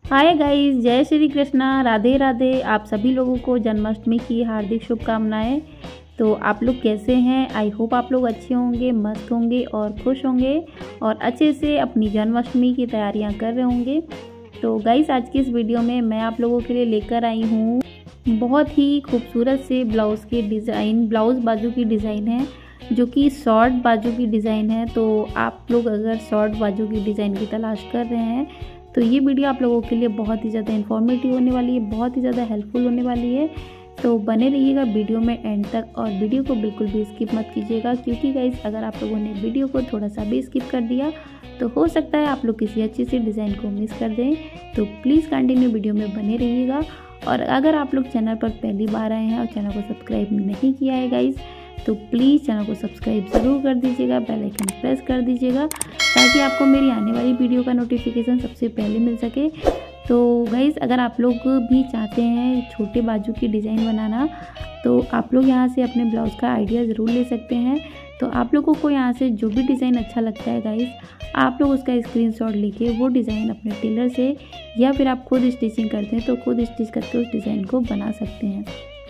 Hi guys, जय श्री कृष्णा, राधे राधे। आप सभी लोगों को जन्माष्टमी की हार्दिक शुभकामनाएं। तो आप लोग कैसे हैं? आई होप आप लोग अच्छे होंगे, मस्त होंगे और खुश होंगे और अच्छे से अपनी जन्माष्टमी की तैयारियां कर रहे होंगे। तो गाइस, आज की इस वीडियो में मैं आप लोगों के लिए लेकर आई हूँ बहुत ही खूबसूरत से ब्लाउज़ के डिज़ाइन, ब्लाउज़ बाजू की डिज़ाइन है जो कि शॉर्ट बाजू की डिज़ाइन है। तो आप लोग अगर शॉर्ट बाजू की डिज़ाइन की तलाश कर रहे हैं तो ये वीडियो आप लोगों के लिए बहुत ही ज़्यादा इन्फॉर्मेटिव होने वाली है, बहुत ही ज़्यादा हेल्पफुल होने वाली है। तो बने रहिएगा वीडियो में एंड तक और वीडियो को बिल्कुल भी स्किप मत कीजिएगा, क्योंकि गाइस अगर आप लोगों ने वीडियो को थोड़ा सा भी स्किप कर दिया तो हो सकता है आप लोग किसी अच्छी सी डिज़ाइन को मिस कर दें। तो प्लीज़ कंटिन्यू वीडियो में बने रहिएगा। और अगर आप लोग चैनल पर पहली बार आए हैं और चैनल को सब्सक्राइब नहीं किया है गाइस, तो प्लीज़ चैनल को सब्सक्राइब ज़रूर कर दीजिएगा, बेल आइकन प्रेस कर दीजिएगा ताकि आपको मेरी आने वाली वीडियो का नोटिफिकेशन सबसे पहले मिल सके। तो गाइज़, अगर आप लोग भी चाहते हैं छोटे बाजू की डिज़ाइन बनाना तो आप लोग यहाँ से अपने ब्लाउज़ का आइडिया ज़रूर ले सकते हैं। तो आप लोगों को यहाँ से जो भी डिज़ाइन अच्छा लगता है गाइज़, आप लोग उसका स्क्रीनशॉट लेके वो डिज़ाइन अपने टेलर से या फिर आप खुद स्टिचिंग करते हैं तो खुद स्टिच करके उस डिज़ाइन को बना सकते हैं।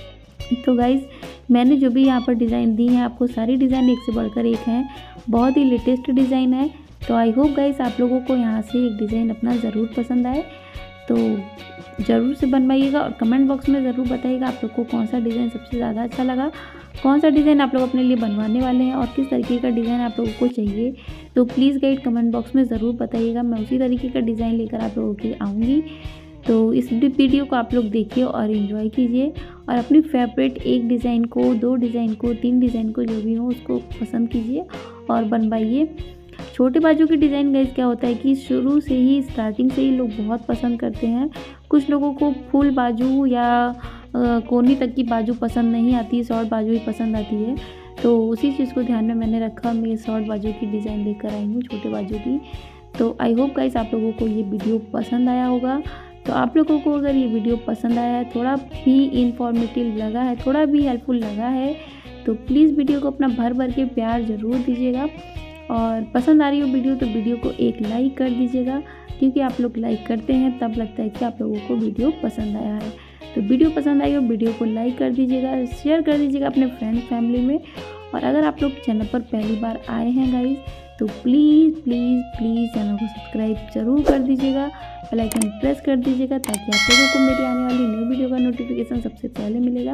तो गाइज़, मैंने जो भी यहाँ पर डिज़ाइन दी है आपको, सारी डिज़ाइन एक से बढ़कर एक हैं, बहुत ही लेटेस्ट डिज़ाइन है। तो आई होप गाइज़ आप लोगों को यहाँ से एक डिज़ाइन अपना ज़रूर पसंद आए। तो ज़रूर से बनवाइएगा और कमेंट बॉक्स में ज़रूर बताइएगा आप लोग को कौन सा डिज़ाइन सबसे ज़्यादा अच्छा लगा, कौन सा डिज़ाइन आप लोग अपने लिए बनवाने वाले हैं और किस तरीके का डिज़ाइन आप लोगों को चाहिए। तो प्लीज़ गाइड कमेंट बॉक्स में ज़रूर बताइएगा, मैं उसी तरीके का डिज़ाइन लेकर आप लोगों के लिए आऊँगी। तो इस वीडियो को आप लोग देखिए और इन्जॉय कीजिए और अपनी फेवरेट एक डिज़ाइन को, दो डिज़ाइन को, तीन डिज़ाइन को, जो भी हो उसको पसंद कीजिए और बनवाइए। छोटे बाजू की डिज़ाइन गाइस क्या होता है कि शुरू से ही, स्टार्टिंग से ही लोग बहुत पसंद करते हैं। कुछ लोगों को फुल बाजू या कोनी तक की बाजू पसंद नहीं आती, शॉर्ट बाजू ही पसंद आती है। तो उसी चीज़ को ध्यान में मैंने रखा, मैं शॉर्ट बाजू की डिज़ाइन लेकर आई हूँ, छोटे बाजू की। तो आई होप गाइस आप लोगों को ये वीडियो पसंद आया होगा। तो आप लोगों को अगर ये वीडियो पसंद आया है, थोड़ा भी इन्फॉर्मेटिव लगा है, थोड़ा भी हेल्पफुल लगा है, तो प्लीज़ वीडियो को अपना भर भर के प्यार ज़रूर दीजिएगा। और पसंद आ रही हो वीडियो तो वीडियो को एक लाइक कर दीजिएगा, क्योंकि आप लोग लाइक करते हैं तब लगता है कि आप लोगों को वीडियो पसंद आया है। तो वीडियो पसंद आई हो वीडियो को लाइक कर दीजिएगा, शेयर कर दीजिएगा अपने फ्रेंड फैमिली में। और अगर आप लोग चैनल पर पहली बार आए हैं गाइज, तो प्लीज़ प्लीज़ प्लीज़ चैनल को सब्सक्राइब ज़रूर कर दीजिएगा, बेल आइकन प्रेस कर दीजिएगा ताकि आप लोगों को मेरी आने वाली न्यू वीडियो का नोटिफिकेशन सबसे पहले मिलेगा।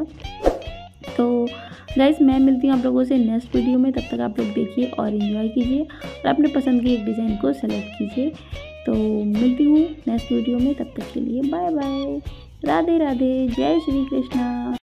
तो गाइस, मैं मिलती हूँ आप लोगों से नेक्स्ट वीडियो में, तब तक आप लोग देखिए और एंजॉय कीजिए और अपने पसंद की एक डिज़ाइन को सेलेक्ट कीजिए। तो मिलती हूँ नेक्स्ट वीडियो में, तब तक के लिए बाय बाय, राधे राधे, जय श्री कृष्णा।